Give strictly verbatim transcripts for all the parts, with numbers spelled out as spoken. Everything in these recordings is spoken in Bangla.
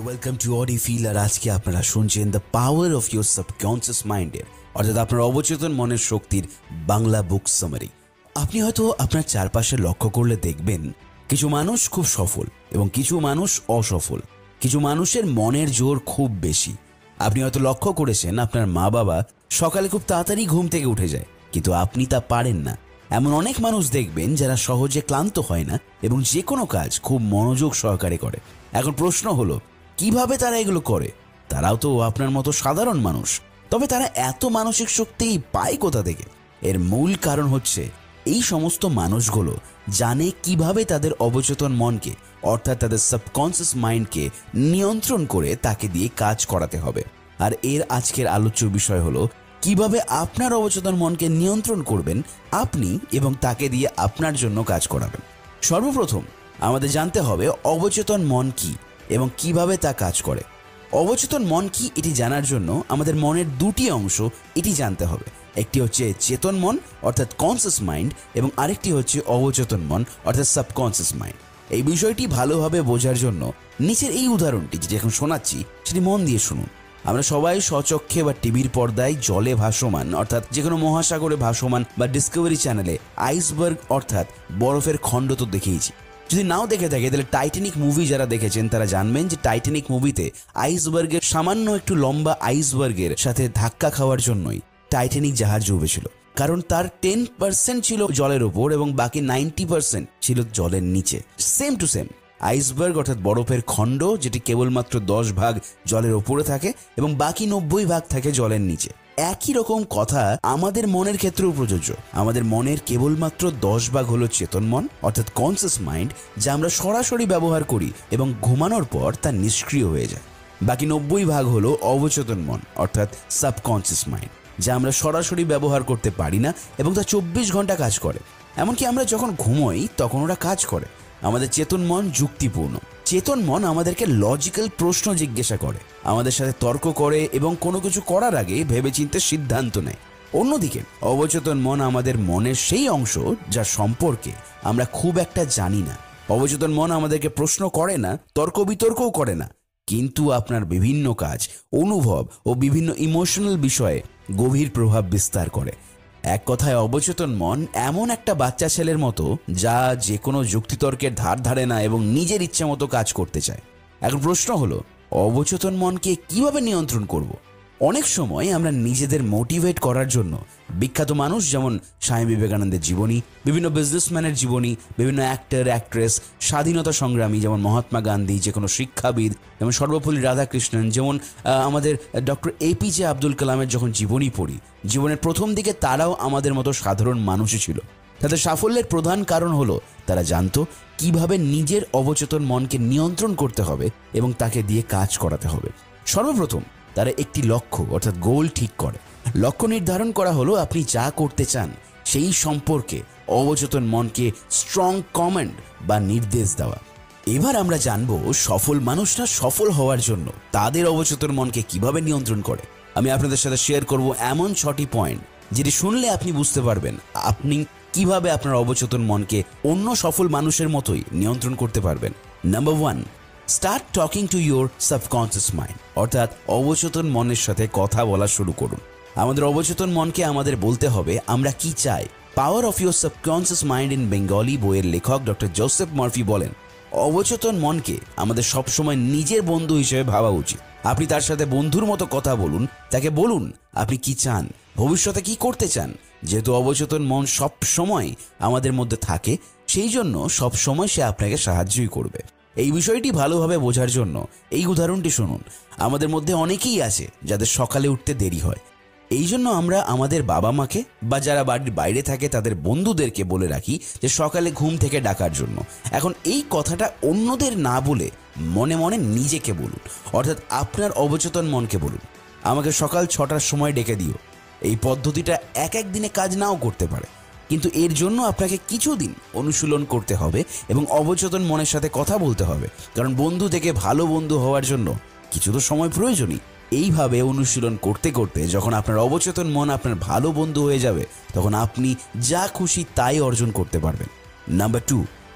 Welcome to Audifeel। আর আজকে আপনারা শুনছেন the power of your subconscious মাইন্ডের, অর্থাৎ আপনার অবচেতন মনের শক্তির বাংলা বুক সামারি। আপনি হয়তো আপনার চারপাশে লক্ষ্য করলে দেখবেন কিছু মানুষ খুব সফল এবং কিছু মানুষ অসফল। কিছু মানুষের মনের জোর খুব বেশি। আপনি হয়তো লক্ষ্য করেছেন আপনার মা বাবা সকালে খুব তাড়াতাড়ি ঘুম থেকে উঠে যায়, কিন্তু আপনি তা পারেন না। এমন অনেক মানুষ দেখবেন যারা সহজে ক্লান্ত হয় না এবং যে কোনো কাজ খুব মনোযোগ সহকারে করে। এখন প্রশ্ন হলো, কিভাবে তারা এগুলো করে? তারাও তো আপনার মতো সাধারণ মানুষ, তবে তারা এত মানসিক শক্তি পায় কোথা থেকে? এর মূল কারণ হচ্ছে এই সমস্ত মানুষগুলো জানে কিভাবে তাদের অবচেতন মনকে, অর্থাৎ তাদের সাবকনসিয়াস মাইন্ডকে নিয়ন্ত্রণ করে তাকে দিয়ে কাজ করাতে হবে। আর এর আজকের আলোচ্য বিষয় হলো কিভাবে আপনার অবচেতন মনকে নিয়ন্ত্রণ করবেন আপনি এবং তাকে দিয়ে আপনার জন্য কাজ করাবেন। সর্বপ্রথম আমাদের জানতে হবে অবচেতন মন কি এবং কিভাবে তা কাজ করে। অবচেতন মন কি এটি জানার জন্য আমাদের মনের দুটি অংশ এটি জানতে হবে। একটি হচ্ছে চেতন মন অর্থাৎ কনসিয়াস মাইন্ড এবং আরেকটি হচ্ছে অবচেতন মন অর্থাৎ সাবকনসিয়াস মাইন্ড। এই বিষয়টি ভালোভাবে বোঝার জন্য নিচের এই উদাহরণটি যেটি এখন শোনাচ্ছি সেটি মন দিয়ে শুনুন। আমরা সবাই স্বচক্ষে বা টিভির পর্দায় জলে ভাসমান অর্থাৎ যে কোনো মহাসাগরে ভাসমান বা ডিসকভারি চ্যানেলে আইসবার্গ অর্থাৎ বরফের খণ্ড তো দেখেইছি। যদি নাও দেখে থাকে তাহলে টাইটানিক মুভি যারা দেখেছেন তারা জানবেন যে টাইটানিক মুভিতে আইসবার্গের সামান্য একটু লম্বা আইসবার্গের সাথে ধাক্কা খাওয়ার জন্যই টাইটানিক জাহাজ ডুবেছিল, কারণ তার টেন পার্সেন্ট ছিল জলের ওপর এবং বাকি নাইনটি পার্সেন্ট ছিল জলের নিচে। সেম টু সেম আইসবার্গ অর্থাৎ বরফের খণ্ড যেটি কেবলমাত্র দশ ভাগ জলের ওপরে থাকে এবং বাকি নব্বই ভাগ থাকে জলের নিচে। একই রকম কথা আমাদের মনের ক্ষেত্রেও প্রযোজ্য। আমাদের মনের কেবলমাত্র দশ ভাগ হলো চেতন মন অর্থাৎ কনসিয়াস মাইন্ড, যা আমরা সরাসরি ব্যবহার করি এবং ঘুমানোর পর তা নিষ্ক্রিয় হয়ে যায়। বাকি নব্বই ভাগ হলো অবচেতন মন অর্থাৎ সাবকনসিয়াস মাইন্ড, যা আমরা সরাসরি ব্যবহার করতে পারি না এবং তা চব্বিশ ঘন্টা কাজ করে। এমনকি আমরা যখন ঘুমোই তখন ওরা কাজ করে। আমাদের চেতন মন যুক্তিপূর্ণ। চেতন মন আমাদেরকে লজিক্যাল প্রশ্ন জিজ্ঞাসা করে, আমাদের সাথে তর্ক করে এবং কোনো কিছু করার আগে ভেবেচিন্তে সিদ্ধান্ত নেয়। অন্যদিকে অবচেতন মন আমাদের মনের সেই অংশ যা সম্পর্কে আমরা খুব একটা জানি না। অবচেতন মন আমাদেরকে প্রশ্ন করে না, তর্ক বিতর্কও করে না, কিন্তু আপনার বিভিন্ন কাজ, অনুভব ও বিভিন্ন ইমোশনাল বিষয়ে গভীর প্রভাব বিস্তার করে। এক কথায় অবচেতন মন এমন একটা বাচ্চা ছেলের মতো যা যে কোনো যুক্তিতর্কের ধার ধারে না এবং নিজের ইচ্ছা মতো কাজ করতে চায়। এখন প্রশ্ন হলো, অবচেতন মনকে কিভাবে নিয়ন্ত্রণ করব? অনেক সময় আমরা নিজেদের মোটিভেট করার জন্য বিখ্যাত মানুষ যেমন স্বামী বিবেকানন্দের জীবনী, বিভিন্ন বিজনেসম্যানের জীবনী, বিভিন্ন অ্যাক্টর অ্যাক্ট্রেস, স্বাধীনতা সংগ্রামী যেমন মহাত্মা গান্ধী, যে কোনো শিক্ষাবিদ যেমন সর্বপল্লী রাধাকৃষ্ণন, যেমন আমাদের ডক্টর এপিজে আব্দুল কালামের যখন জীবনী পড়ি, জীবনের প্রথম দিকে তারাও আমাদের মতো সাধারণ মানুষই ছিল। তাদের সাফল্যের প্রধান কারণ হলো তারা জানতো কিভাবে নিজের অবচেতন মনকে নিয়ন্ত্রণ করতে হবে এবং তাকে দিয়ে কাজ করাতে হবে। সর্বপ্রথম তারা একটি লক্ষ্য অর্থাৎ গোল ঠিক করে। লক্ষ্য নির্ধারণ করা হলো আপনি যা করতে চান সেই সম্পর্কে অবচেতন মনকে স্ট্রং কমান্ড বা নির্দেশ দেওয়া। এবার আমরা জানবো সফল মানুষরা সফল হওয়ার জন্য তাদের অবচেতন মনকে কিভাবে নিয়ন্ত্রণ করে। আমি আপনাদের সাথে শেয়ার করব এমন ছটি পয়েন্ট যেটি শুনলে আপনি বুঝতে পারবেন আপনি কিভাবে আপনার অবচেতন মনকে অন্য সফল মানুষের মতোই নিয়ন্ত্রণ করতে পারবেন। Number one, start talking to your subconscious mind, অর্থাৎ অবচেতন মনের সাথে কথা বলা শুরু করুন। আমাদের অবচেতন মনকে আমাদের বলতে হবে আমরা কি চাই। Power of your subconscious mind in Bengali বইয়ের লেখক ডক্টর জোসেফ মার্ফি বলেন, অবচেতন মনকে আমাদের সবসময় নিজের বন্ধু হিসেবে ভাবা উচিত। আপনি তার সাথে বন্ধুর মতো কথা বলুন, তাকে বলুন আপনি কি চান, ভবিষ্যতে কি করতে চান। যেহেতু অবচেতন মন সব সময় আমাদের মধ্যে থাকে, সেই জন্য সব সময় সে আপনাকে সাহায্যই করবে। এই বিষয়টি ভালোভাবে বোঝার জন্য এই উদাহরণটি শুনুন। আমাদের মধ্যে অনেকেই আছে যাদের সকালে উঠতে দেরি হয়। এই জন্য আমরা আমাদের বাবা মাকে বা যারা বাড়ির বাইরে থাকে তাদের বন্ধুদেরকে বলে রাখি যে সকালে ঘুম থেকে ডাকার জন্য। এখন এই কথাটা অন্যদের না বলে মনে মনে নিজেকে বলুন, অর্থাৎ আপনার অবচেতন মনকে বলুন আমাকে সকাল ছটার সময় ডেকে দিও। এই পদ্ধতিটা এক এক দিনে কাজ নাও করতে পারে, কিন্তু এর জন্য আপনাকে কিছুদিন অনুশীলন করতে হবে এবং অবচেতন মনের সাথে কথা বলতে হবে, কারণ বন্ধু থেকে ভালো বন্ধু হওয়ার জন্য কিছু তো সময় প্রয়োজনই। এইভাবে অনুশীলন করতে করতে যখন আপনার অবচেতন মন আপনার ভালো বন্ধু হয়ে যাবে, তখন আপনি যা খুশি তাই অর্জন করতে পারবেন। Number two,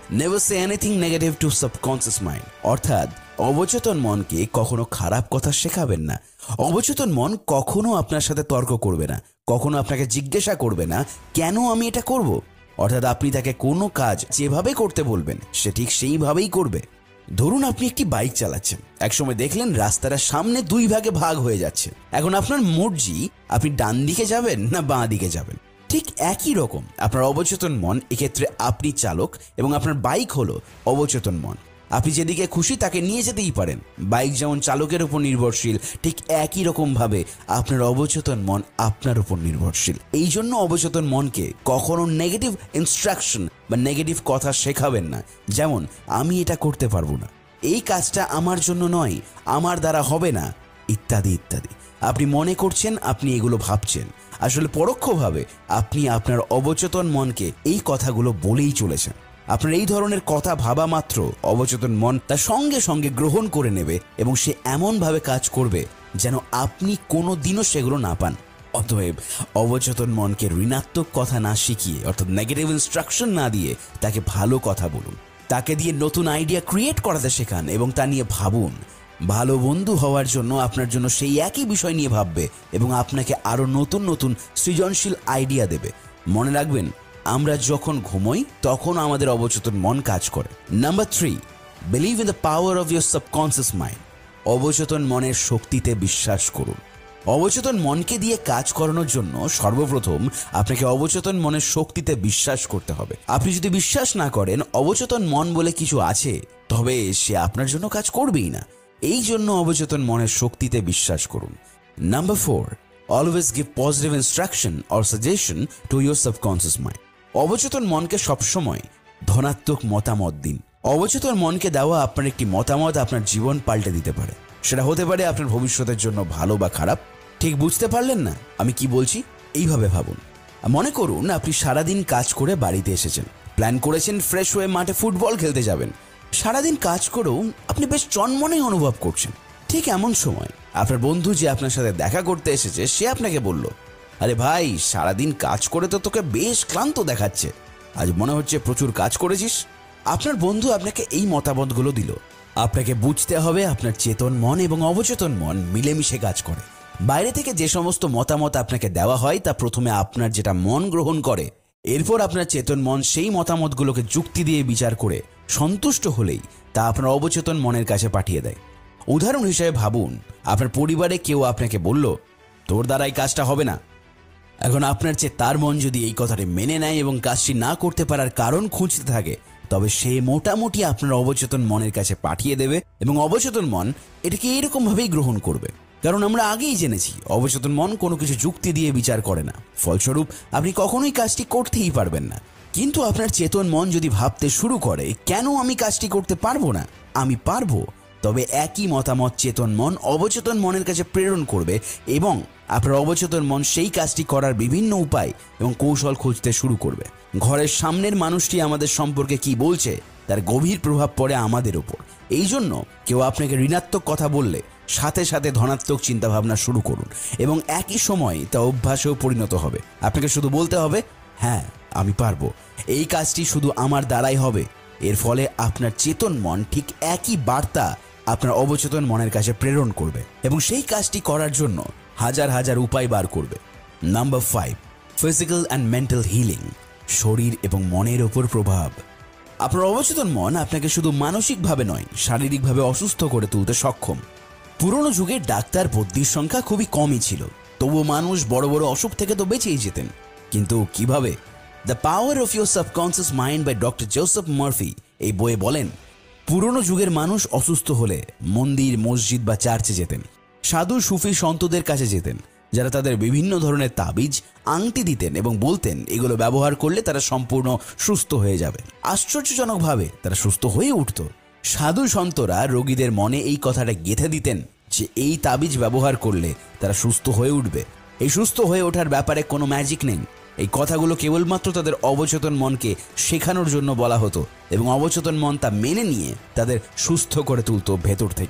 never say anything negative to subconscious mind, অর্থাৎ অবচেতন মনকে কখনো খারাপ কথা শেখাবেন না। অবচেতন মন কখনো আপনার সাথে তর্ক করবে না, কখনো আপনাকে জিজ্ঞাসা করবে না কেন আমি এটা করব। অর্থাৎ আপনি তাকে কোনো কাজ যেভাবে করতে বলবেন সে ঠিক সেইভাবেই করবে। ধরুন আপনি একটি বাইক চালাচ্ছেন, একসময় দেখলেন রাস্তাটা সামনে দুই ভাগে ভাগ হয়ে যাচ্ছে। এখন আপনার মর্জি আপনি ডান দিকে যাবেন না বাঁ দিকে যাবেন। ঠিক একই রকম আপনার অবচেতন মন, এক্ষেত্রে আপনি চালক এবং আপনার বাইক হলো অবচেতন মন। আপনি যেদিকে খুশি তাকে নিয়ে যেতেই পারেন। বাইক যেমন চালকের উপর নির্ভরশীল, ঠিক একই রকম ভাবে আপনার অবচেতন মন আপনার উপর নির্ভরশীল। এই জন্য অবচেতন মনকে কখনো নেগেটিভ ইনস্ট্রাকশন বা নেগেটিভ কথা শেখাবেন না, যেমন আমি এটা করতে পারবো না, এই কাজটা আমার জন্য নয়, আমার দ্বারা হবে না, ইত্যাদি ইত্যাদি। আপনি মনে করছেন আপনি এগুলো ভাবছেন, আসলে পরোক্ষভাবে আপনি আপনার অবচেতন মনকে এই কথাগুলো বলেই চলেছেন। আপনার এই ধরনের কথা ভাবা মাত্র অবচেতন মন তার সঙ্গে সঙ্গে গ্রহণ করে নেবে এবং সে এমনভাবে কাজ করবে যেন আপনি কোনো দিনও সেগুলো না পান। অতএব অবচেতন মনকে ঋণাত্মক কথা না শিখিয়ে, অর্থাৎ নেগেটিভ ইনস্ট্রাকশন না দিয়ে তাকে ভালো কথা বলুন, তাকে দিয়ে নতুন আইডিয়া ক্রিয়েট করাতে শেখান এবং তা নিয়ে ভাবুন। ভালো বন্ধু হওয়ার জন্য আপনার জন্য সেই একই বিষয় নিয়ে ভাববে এবং আপনাকে আরও নতুন নতুন সৃজনশীল আইডিয়া দেবে। মনে রাখবেন, আমরা যখন ঘুমোই তখন আমাদের অবচেতন মন কাজ করে। Number three, believe in the power of your subconscious mind. অবচেতন মনের শক্তিতে বিশ্বাস করুন। অবচেতন মনকে দিয়ে কাজ করানোর জন্য সর্বপ্রথম আপনাকে অবচেতন মনের শক্তিতে বিশ্বাস করতে হবে। আপনি যদি বিশ্বাস না করেন অবচেতন মন বলে কিছু আছে, তবে সে আপনার জন্য কাজ করবেই না। এই জন্য অবচেতন মনের শক্তিতে বিশ্বাস করুন। Number four, always give positive instruction or suggestion to your subconscious mind. অবচেতন মনকে সবসময় ধনাত্মক মতামত দিন। অবচেতন মনকে দেওয়া আপনার একটি মতামত আপনার জীবন পাল্টে দিতে পারে। সেটা হতে পারে আপনার ভবিষ্যতের জন্য ভালো বা খারাপ। ঠিক বুঝতে পারলেন না আমি কি বলছি? এইভাবে ভাবুন। মনে করুন আপনি সারাদিন কাজ করে বাড়িতে এসেছেন, প্ল্যান করেছেন ফ্রেশ হয়ে মাঠে ফুটবল খেলতে যাবেন। সারাদিন কাজ করেও আপনি বেশ চনমনেই অনুভব করছেন। ঠিক এমন সময় আপনার বন্ধু যে আপনার সাথে দেখা করতে এসেছে সে আপনাকে বলল, আরে ভাই, সারাদিন কাজ করে তো তোকে বেশ ক্লান্ত দেখাচ্ছে, আজ মনে হচ্ছে প্রচুর কাজ করেছিস। আপনার বন্ধু আপনাকে এই মতামতগুলো দিল। আপনাকে বুঝতে হবে আপনার চেতন মন এবং অবচেতন মন মিলেমিশে কাজ করে। বাইরে থেকে যে সমস্ত মতামত আপনাকে দেওয়া হয় তা প্রথমে আপনার যেটা মন গ্রহণ করে, এরপর আপনার চেতন মন সেই মতামতগুলোকে যুক্তি দিয়ে বিচার করে সন্তুষ্ট হলেই তা আপনার অবচেতন মনের কাছে পাঠিয়ে দেয়। উদাহরণ হিসেবে ভাবুন, আপনার পরিবারে কেউ আপনাকে বলল, তোর দ্বারা এই কাজটা হবে না। এখন আপনার চেয়ে তার মন যদি এই কথাটি মেনে নেয় এবং কাজটি না করতে পারার কারণ খুঁজতে থাকে, তবে সে মোটামুটি আপনার অবচেতন মনের কাছে পাঠিয়ে দেবে এবং অবচেতন মন এটাকে এরকমভাবেই গ্রহণ করবে। কারণ আমরা আগেই জেনেছি অবচেতন মন কোনো কিছু যুক্তি দিয়ে বিচার করে না। ফলস্বরূপ আপনি কখনোই কাজটি করতেই পারবেন না। কিন্তু আপনার চেতন মন যদি ভাবতে শুরু করে, কেন আমি কাজটি করতে পারবো না, আমি পারবো, তবে একই মতামত চেতন মন অবচেতন মনের কাছে প্রেরণ করবে এবং আপনার অবচেতন মন সেই কাজটি করার বিভিন্ন উপায় এবং কৌশল খুঁজতে শুরু করবে। ঘরের সামনের মানুষটি আমাদের সম্পর্কে কি বলছে তার গভীর প্রভাব পড়ে আমাদের উপর। এই জন্য কেউ আপনাকে ঋণাত্মক কথা বললে সাথে সাথে ধনাত্মক চিন্তাভাবনা শুরু করুন এবং একই সময় তা অভ্যাসেও পরিণত হবে। আপনাকে শুধু বলতে হবে, হ্যাঁ আমি পারবো, এই কাজটি শুধু আমার দ্বারাই হবে। এর ফলে আপনার চেতন মন ঠিক একই বার্তা আপনার অবচেতন মনের কাছে প্রেরণ করবে এবং সেই কাজটি করার জন্য হাজার হাজার উপায় বার করবে। Number five, physical and mental healing. শরীর এবং মনের ওপর প্রভাব। আপনার অবচেতন মন আপনাকে শুধু মানসিকভাবে নয়, শারীরিকভাবে অসুস্থ করে তুলতে সক্ষম। পুরনো যুগে ডাক্তার বদ্যির সংখ্যা খুবই কমই ছিল, তবুও মানুষ বড় বড় অসুখ থেকে তো বেঁচেই যেতেন। কিন্তু কিভাবে? The power of your subconscious mind by doctor Joseph Murphy এই বইয়ে বলেন, পুরনো যুগের মানুষ অসুস্থ হলে মন্দির, মসজিদ বা চার্চে যেতেন। সাধু সুফি সন্তদের কাছে যেতেন, যারা তাদের বিভিন্ন ধরনের তাবিজ, আংটি দিতেন এবং বলতেন এগুলো ব্যবহার করলে তারা সম্পূর্ণ সুস্থ হয়ে যাবে। আশ্চর্যজনকভাবে তারা সুস্থ হয়ে উঠত। সাধু সন্তরা রোগীদের মনে এই কথাটা গেঁথে দিতেন যে এই তাবিজ ব্যবহার করলে তারা সুস্থ হয়ে উঠবে। এই সুস্থ হয়ে ওঠার ব্যাপারে কোনো ম্যাজিক নেই। এই কথাগুলো কেবলমাত্র তাদের অবচেতন মনকে শেখানোর জন্য বলা হতো এবং অবচেতন মন তা মেনে নিয়ে তাদের সুস্থ করে তুলত ভেতর থেকেই।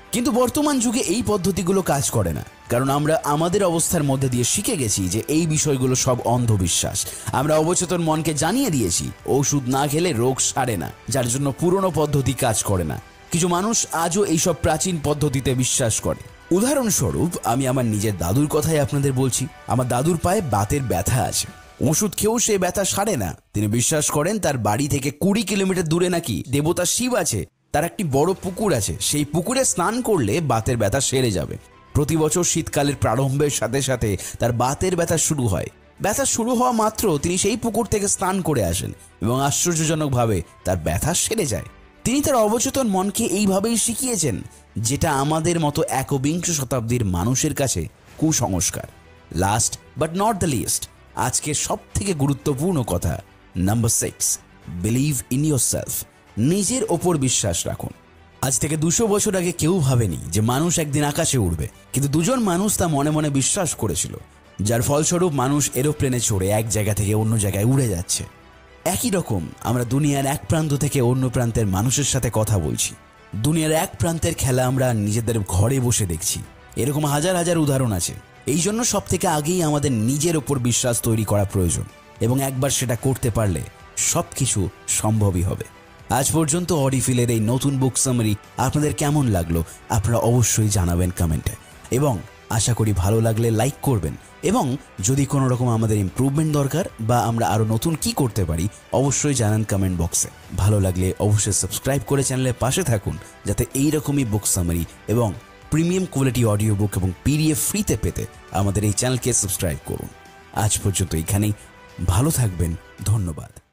কিন্তু বর্তমান যুগে এই পদ্ধতিগুলো কাজ করে না, কারণ আমরা আমাদের অবস্থার মধ্যে দিয়ে শিখে গেছি যে এই বিষয়গুলো সব অন্ধবিশ্বাস। আমরা অবচেতন মনকে জানিয়ে দিয়েছি ওষুধ না খেলে রোগ সারে না, যার জন্য পুরনো পদ্ধতি কাজ করে না। কিছু মানুষ আজও এইসব প্রাচীন পদ্ধতিতে বিশ্বাস করে। উদাহরণস্বরূপ আমি আমার নিজের দাদুর কথাই আপনাদের বলছি। আমার দাদুর পায়ে বাতের ব্যথা আছে, ওষুধ খেয়েও সে ব্যথা সারে না। তিনি বিশ্বাস করেন তার বাড়ি থেকে কুড়ি কিলোমিটার দূরে নাকি দেবতা শিব আছে, তার একটি বড় পুকুর আছে, সেই পুকুরে স্নান করলে বাতের ব্যথা সেরে যাবে। প্রতি বছর শীতকালের প্রারম্ভের সাথে সাথে তার বাতের ব্যথা শুরু হয়। ব্যথা শুরু হওয়া মাত্র তিনি সেই পুকুর থেকে স্নান করে আসেন এবং আশ্চর্যজনকভাবে তার ব্যথা সেরে যায়। তিনি তার অবচেতন মনকে এইভাবেই শিখিয়েছেন, যেটা আমাদের মতো একবিংশ শতাব্দীর মানুষের কাছে কুসংস্কার। Last but not the least, আজকের সব থেকে গুরুত্বপূর্ণ কথা, number six, believe in yourself. নিজের ওপর বিশ্বাস রাখুন। আজ থেকে দুশো বছর আগে কেউ ভাবেনি যে মানুষ একদিন আকাশে উড়বে, কিন্তু দুজন মানুষ তা মনে মনে বিশ্বাস করেছিল, যার ফলস্বরূপ মানুষ এরোপ্লেনে চড়ে এক জায়গা থেকে অন্য জায়গায় উড়ে যাচ্ছে। একই রকম আমরা দুনিয়ার এক প্রান্ত থেকে অন্য প্রান্তের মানুষের সাথে কথা বলছি। দুনিয়ার এক প্রান্তের খেলা আমরা নিজেদের ঘরে বসে দেখছি। এরকম হাজার হাজার উদাহরণ আছে। এই জন্য সব থেকে আগেই আমাদের নিজের ওপর বিশ্বাস তৈরি করা প্রয়োজন, এবং একবার সেটা করতে পারলে সব কিছু সম্ভবই হবে। আজ পর্যন্ত অডিফিলের এই নতুন বুক সামারি আপনাদের কেমন লাগলো আপনারা অবশ্যই জানাবেন কমেন্টে, এবং আশা করি ভালো লাগলে লাইক করবেন। এবং যদি কোনো রকম আমাদের ইমপ্রুভমেন্ট দরকার বা আমরা আরও নতুন কি করতে পারি অবশ্যই জানান কমেন্ট বক্সে। ভালো লাগলে অবশ্যই সাবস্ক্রাইব করে চ্যানেলের পাশে থাকুন, যাতে এইরকমই বুক সামারি এবং প্রিমিয়াম কোয়ালিটি অডিও বুক এবং পিডিএফ ফ্রিতে পেতে আমাদের এই চ্যানেলকে সাবস্ক্রাইব করুন। আজ পর্যন্ত এখানেই, ভালো থাকবেন, ধন্যবাদ।